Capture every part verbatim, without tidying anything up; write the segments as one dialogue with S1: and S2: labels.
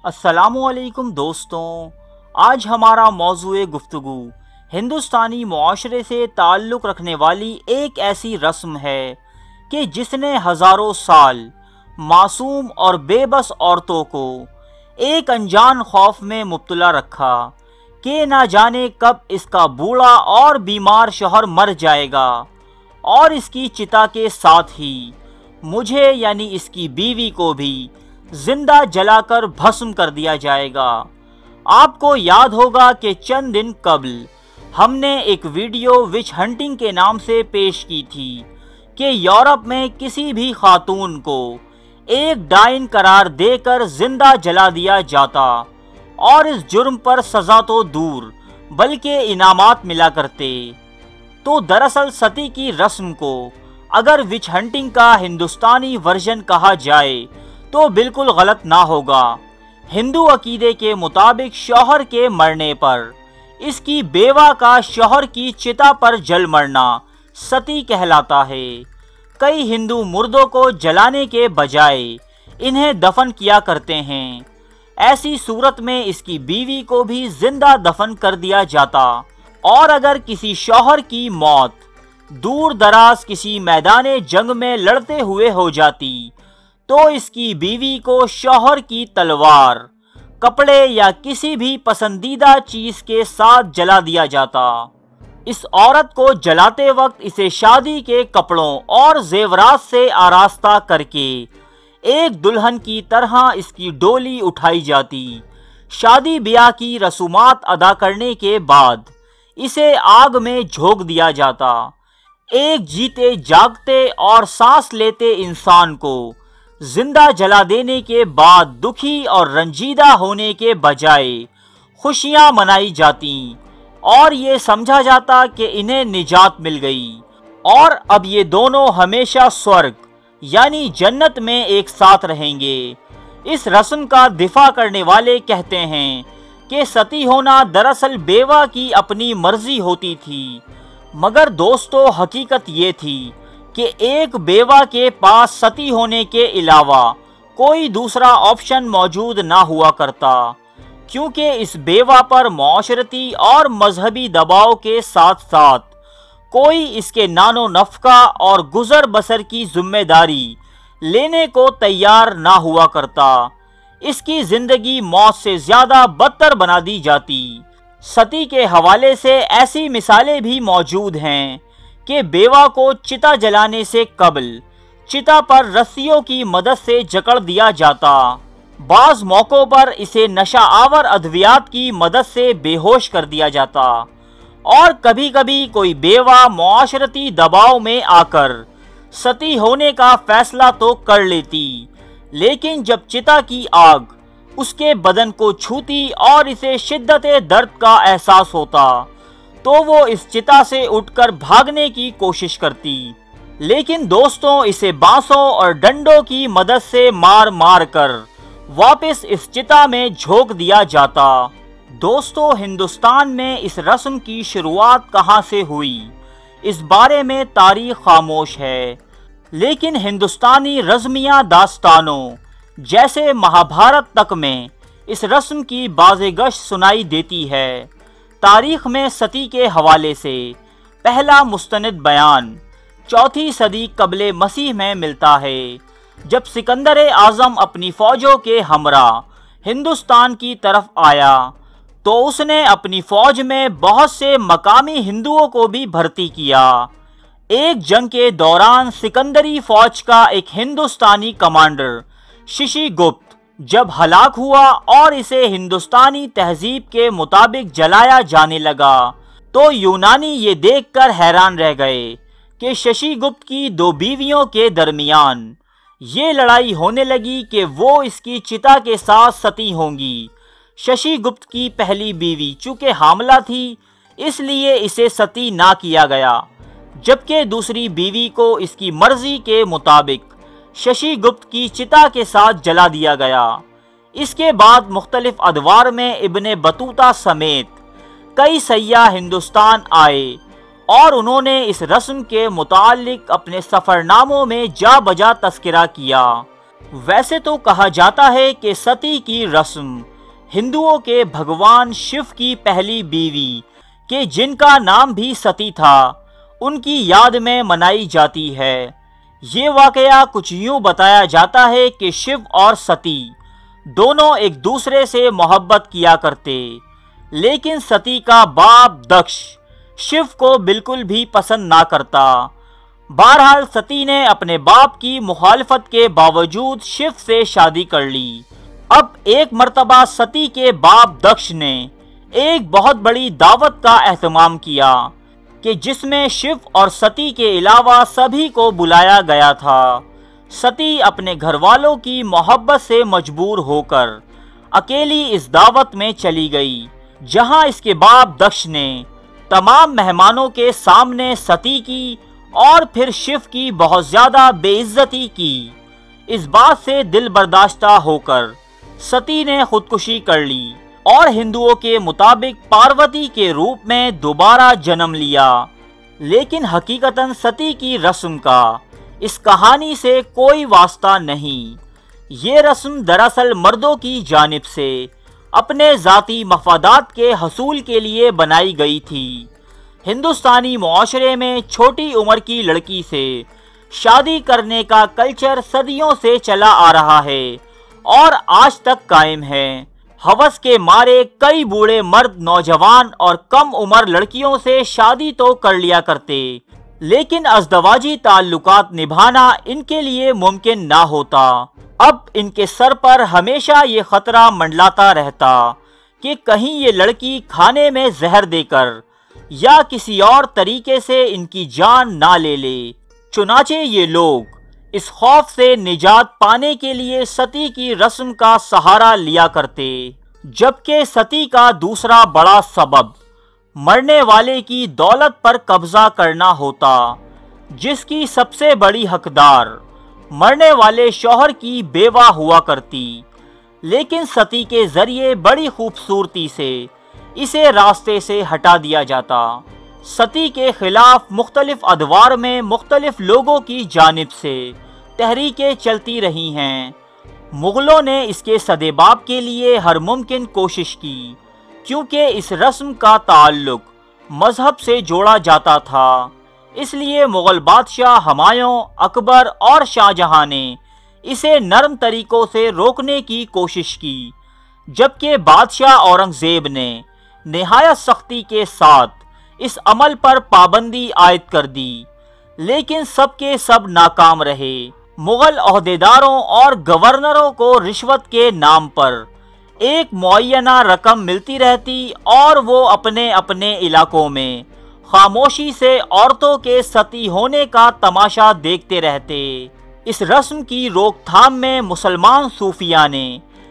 S1: السلام علیکم دوستوں، آج ہمارا موضوع گفتگو ہندوستانی معاشرے سے تعلق رکھنے والی ایک ایسی رسم ہے کہ جس نے ہزاروں سال معصوم اور بے بس عورتوں کو ایک انجان خوف میں مبتلا رکھا کہ نہ جانے کب اس کا بوڑھا اور بیمار شوہر مر جائے گا اور اس کی چتا کے ساتھ ہی مجھے یعنی اس کی بیوی کو بھی زندہ جلا کر بھسم کر دیا جائے گا۔ آپ کو یاد ہوگا کہ چند دن قبل ہم نے ایک ویڈیو وچ ہنٹنگ کے نام سے پیش کی تھی کہ یورپ میں کسی بھی خاتون کو ایک ڈائن قرار دے کر زندہ جلا دیا جاتا اور اس جرم پر سزا تو دور بلکہ انعامات ملا کرتے۔ تو دراصل ستی کی رسم کو اگر وچ ہنٹنگ کا ہندوستانی ورژن کہا جائے تو بالکل غلط نہ ہوگا۔ ہندو عقیدے کے مطابق شوہر کے مرنے پر اس کی بیوہ کا شوہر کی چتا پر جل مرنا ستی کہلاتا ہے۔ کئی ہندو مردوں کو جلانے کے بجائے انہیں دفن کیا کرتے ہیں۔ ایسی صورت میں اس کی بیوی کو بھی زندہ دفن کر دیا جاتا، اور اگر کسی شوہر کی موت دور دراز کسی میدان جنگ میں لڑتے ہوئے ہو جاتی تو اس کی بیوی کو شوہر کی تلوار، کپڑے یا کسی بھی پسندیدہ چیز کے ساتھ جلا دیا جاتا۔ اس عورت کو جلاتے وقت اسے شادی کے کپڑوں اور زیورات سے آراستہ کر کے ایک دلہن کی طرح اس کی ڈولی اٹھائی جاتی۔ شادی بیاہ کی رسومات ادا کرنے کے بعد اسے آگ میں جھونک دیا جاتا۔ ایک جیتے جاگتے اور سانس لیتے انسان کو زندہ جلا دینے کے بعد دکھی اور رنجیدہ ہونے کے بجائے خوشیاں منائی جاتی اور یہ سمجھا جاتا کہ انہیں نجات مل گئی اور اب یہ دونوں ہمیشہ سورگ یعنی جنت میں ایک ساتھ رہیں گے۔ اس رسم کا دفاع کرنے والے کہتے ہیں کہ ستی ہونا دراصل بیوہ کی اپنی مرضی ہوتی تھی، مگر دوستو حقیقت یہ تھی کہ ایک بیوہ کے پاس ستی ہونے کے علاوہ کوئی دوسرا آپشن موجود نہ ہوا کرتا، کیونکہ اس بیوہ پر معاشرتی اور مذہبی دباؤ کے ساتھ ساتھ کوئی اس کے نان و نفقہ اور گزر بسر کی ذمہ داری لینے کو تیار نہ ہوا کرتا۔ اس کی زندگی موت سے زیادہ بدتر بنا دی جاتی۔ ستی کے حوالے سے ایسی مثالیں بھی موجود ہیں کہ بیوہ کو چتا جلانے سے قبل چتا پر رسیوں کی مدد سے جکڑ دیا جاتا۔ بعض موقعوں پر اسے نشہ آور ادویات کی مدد سے بے ہوش کر دیا جاتا، اور کبھی کبھی کوئی بیوہ معاشرتی دباؤ میں آ کر ستی ہونے کا فیصلہ تو کر لیتی، لیکن جب چتا کی آگ اس کے بدن کو چھوتی اور اسے شدت درد کا احساس ہوتا تو وہ اس چتا سے اٹھ کر بھاگنے کی کوشش کرتی، لیکن دوستوں اسے بانسوں اور ڈنڈوں کی مدد سے مار مار کر واپس اس چتا میں جھونک دیا جاتا۔ دوستو ہندوستان میں اس رسم کی شروعات کہاں سے ہوئی اس بارے میں تاریخ خاموش ہے، لیکن ہندوستانی رزمیہ داستانوں جیسے مہابھارت تک میں اس رسم کی بازگشت سنائی دیتی ہے۔ تاریخ میں ستی کے حوالے سے پہلا مستند بیان چوتھی صدی قبل مسیح میں ملتا ہے، جب سکندر اعظم اپنی فوجوں کے ہمراہ ہندوستان کی طرف آیا تو اس نے اپنی فوج میں بہت سے مقامی ہندوؤں کو بھی بھرتی کیا۔ ایک جنگ کے دوران سکندری فوج کا ایک ہندوستانی کمانڈر ششی گپت جب ہلاک ہوا اور اسے ہندوستانی تہذیب کے مطابق جلایا جانے لگا تو یونانی یہ دیکھ کر حیران رہ گئے کہ ششی گپت کی دو بیویوں کے درمیان یہ لڑائی ہونے لگی کہ وہ اس کی چتا کے ساتھ ستی ہوں گی۔ ششی گپت کی پہلی بیوی چونکہ حاملہ تھی اس لیے اسے ستی نہ کیا گیا، جبکہ دوسری بیوی کو اس کی مرضی کے مطابق ششی گپت کی چتا کے ساتھ جلا دیا گیا۔ اس کے بعد مختلف ادوار میں ابن بطوطہ سمیت کئی سیاح ہندوستان آئے اور انہوں نے اس رسم کے متعلق اپنے سفر ناموں میں جا بجا تذکرہ کیا۔ ویسے تو کہا جاتا ہے کہ ستی کی رسم ہندوؤں کے بھگوان شیو کی پہلی بیوی کہ جن کا نام بھی ستی تھا ان کی یاد میں منائی جاتی ہے۔ یہ واقعہ کچھ یوں بتایا جاتا ہے کہ شیو اور ستی دونوں ایک دوسرے سے محبت کیا کرتے، لیکن ستی کا باپ دکش شیو کو بالکل بھی پسند نہ کرتا۔ بہرحال ستی نے اپنے باپ کی مخالفت کے باوجود شیو سے شادی کر لی۔ اب ایک مرتبہ ستی کے باپ دکش نے ایک بہت بڑی دعوت کا اہتمام کیا کہ جس میں شیو اور ستی کے علاوہ سبھی کو بلایا گیا تھا۔ ستی اپنے گھر والوں کی محبت سے مجبور ہو کر اکیلی اس دعوت میں چلی گئی، جہاں اس کے باپ دکش نے تمام مہمانوں کے سامنے ستی کی اور پھر شیو کی بہت زیادہ بے عزتی کی۔ اس بات سے دل برداشتہ ہو کر ستی نے خودکشی کر لی اور ہندوؤں کے مطابق پاروتی کے روپ میں دوبارہ جنم لیا۔ لیکن حقیقتاً ستی کی رسم کا اس کہانی سے کوئی واسطہ نہیں۔ یہ رسم دراصل مردوں کی جانب سے اپنے ذاتی مفادات کے حصول کے لیے بنائی گئی تھی۔ ہندوستانی معاشرے میں چھوٹی عمر کی لڑکی سے شادی کرنے کا کلچر صدیوں سے چلا آ رہا ہے اور آج تک قائم ہے۔ ہوس کے مارے کئی بوڑھے مرد نوجوان اور کم عمر لڑکیوں سے شادی تو کر لیا کرتے، لیکن ازدواجی تعلقات نبھانا ان کے لیے ممکن نہ ہوتا۔ اب ان کے سر پر ہمیشہ یہ خطرہ منڈلاتا رہتا کہ کہیں یہ لڑکی کھانے میں زہر دے کر یا کسی اور طریقے سے ان کی جان نہ لے لے۔ چنانچہ یہ لوگ اس خوف سے نجات پانے کے لیے ستی کی رسم کا سہارا لیا کرتے، جبکہ ستی کا دوسرا بڑا سبب مرنے والے کی دولت پر قبضہ کرنا ہوتا، جس کی سب سے بڑی حقدار مرنے والے شوہر کی بیوہ ہوا کرتی۔ لیکن ستی کے ذریعے بڑی خوبصورتی سے اسے راستے سے ہٹا دیا جاتا۔ ستی کے خلاف مختلف ادوار میں مختلف لوگوں کی جانب سے تحریکیں چلتی رہی ہیں۔ مغلوں نے اس کے سدباب کے لیے ہر ممکن کوشش کی، کیونکہ اس رسم کا تعلق مذہب سے جوڑا جاتا تھا۔ اس لیے مغل بادشاہ ہمایوں، اکبر اور شاہ جہاں نے اسے نرم طریقوں سے روکنے کی کوشش کی، جبکہ بادشاہ اورنگزیب نے نہایت سختی کے ساتھ اس عمل پر پابندی عائد کر دی، لیکن سب کے سب ناکام رہے۔ مغل عہدیداروں اور گورنروں کو رشوت کے نام پر ایک معینہ رقم ملتی رہتی اور وہ اپنے اپنے علاقوں میں خاموشی سے عورتوں کے ستی ہونے کا تماشا دیکھتے رہتے۔ اس رسم کی روک تھام میں مسلمان صوفیاء نے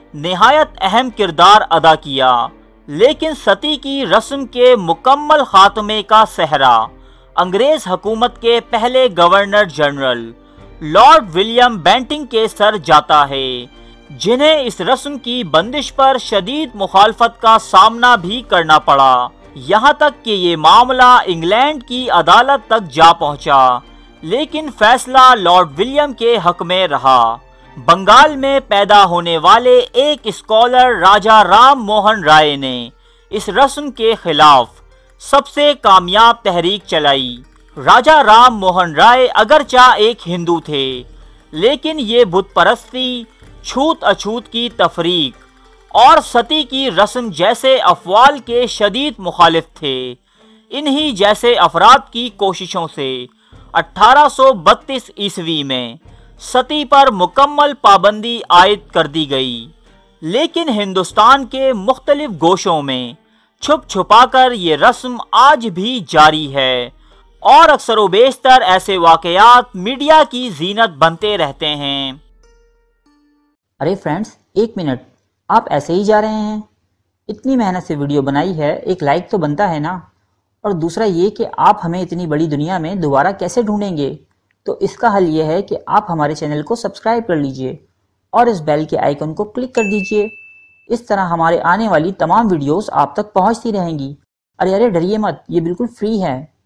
S1: نہایت اہم کردار ادا کیا، لیکن ستی کی رسم کے مکمل خاتمے کا سہرا انگریز حکومت کے پہلے governor general lord William Bentinck کے سر جاتا ہے، جنہیں اس رسم کی بندش پر شدید مخالفت کا سامنا بھی کرنا پڑا، یہاں تک کہ یہ معاملہ انگلینڈ کی عدالت تک جا پہنچا، لیکن فیصلہ لارڈ ولیم کے حق میں رہا۔ بنگال میں پیدا ہونے والے ایک اسکالر راجہ رام موہن رائے نے اس رسم کے خلاف سب سے کامیاب تحریک چلائی۔ راجہ رام موہن رائے اگرچہ ایک ہندو تھے، لیکن یہ بت پرستی، چھوت اچھوت کی تفریق اور ستی کی رسم جیسے افعال کے شدید مخالف تھے۔ انہی جیسے افراد کی کوششوں سے اٹھارہ سو بتیس عیسوی میں ستی پر مکمل پابندی عائد کر دی گئی، لیکن ہندوستان کے مختلف گوشوں میں چھپ چھپا کر یہ رسم آج بھی جاری ہے اور اکثر و بیشتر ایسے واقعات میڈیا کی زینت بنتے رہتے ہیں۔
S2: ارے فرینڈز، ایک منٹ، آپ ایسے ہی جا رہے ہیں؟ اتنی محنت سے ویڈیو بنائی ہے، ایک لائک تو بنتا ہے نا؟ اور دوسرا یہ کہ آپ ہمیں اتنی بڑی دنیا میں دوبارہ کیسے ڈھونڈیں گے؟ تو اس کا حل یہ ہے کہ آپ ہمارے چینل کو سبسکرائب کر لیجئے اور اس بیل کے آئیکن کو کلک کر دیجئے۔ اس طرح ہمارے آنے والی تمام ویڈیوز آپ تک پہنچتی رہیں گی۔ ارے ارے ڈریے مت، یہ بالکل فری ہے۔